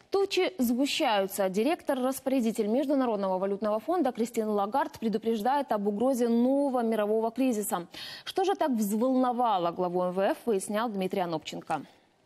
Тучи сгущаются. Директор-распорядитель Международного валютного фонда Кристин Лагард предупреждает об угрозе нового мирового кризиса. Что же так взволновало главу МВФ, выяснял Дмитрий Анопченко.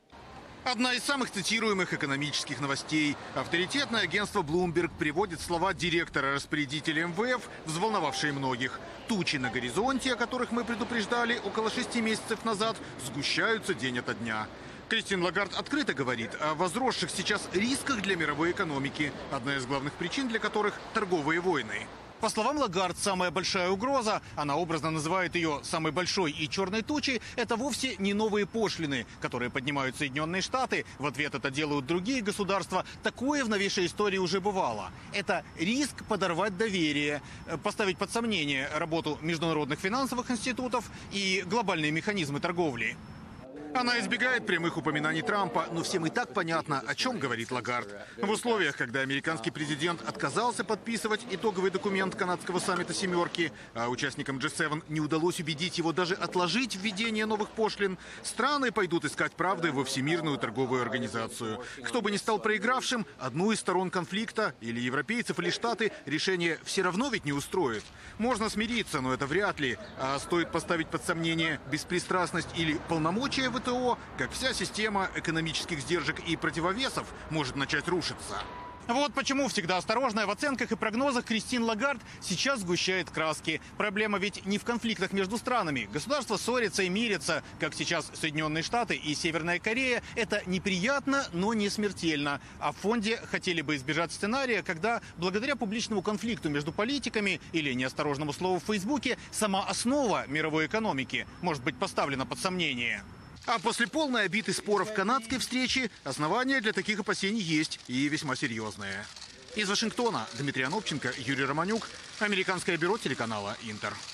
Одна из самых цитируемых экономических новостей. Авторитетное агентство Bloomberg приводит слова директора-распорядителя МВФ, взволновавшие многих. Тучи на горизонте, о которых мы предупреждали около 6 месяцев назад, сгущаются день ото дня. Кристин Лагард открыто говорит о возросших сейчас рисках для мировой экономики, одна из главных причин для которых – торговые войны. По словам Лагард, самая большая угроза, она образно называет ее самой большой и черной тучей, это вовсе не новые пошлины, которые поднимают Соединенные Штаты. В ответ это делают другие государства. Такое в новейшей истории уже бывало. Это риск подорвать доверие, поставить под сомнение работу международных финансовых институтов и глобальные механизмы торговли. Она избегает прямых упоминаний Трампа, но всем и так понятно, о чем говорит Лагард. В условиях, когда американский президент отказался подписывать итоговый документ канадского саммита «семерки», а участникам G7 не удалось убедить его даже отложить введение новых пошлин, страны пойдут искать правды во Всемирную торговую организацию. Кто бы ни стал проигравшим, одну из сторон конфликта, или европейцев, или Штаты, решение все равно ведь не устроит. Можно смириться, но это вряд ли. А стоит поставить под сомнение беспристрастность или полномочия ВТО, как вся система экономических сдержек и противовесов может начать рушиться. Вот почему всегда осторожная в оценках и прогнозах Кристин Лагард сейчас сгущает краски. Проблема ведь не в конфликтах между странами. Государства ссорятся и мирятся, как сейчас Соединенные Штаты и Северная Корея. Это неприятно, но не смертельно. А в фонде хотели бы избежать сценария, когда благодаря публичному конфликту между политиками или неосторожному слову в Фейсбуке сама основа мировой экономики может быть поставлена под сомнение. А после полной обиты споров канадской встречи основания для таких опасений есть, и весьма серьезные. Из Вашингтона Дмитрий Анопченко, Юрий Романюк, Американское бюро телеканала «Интер».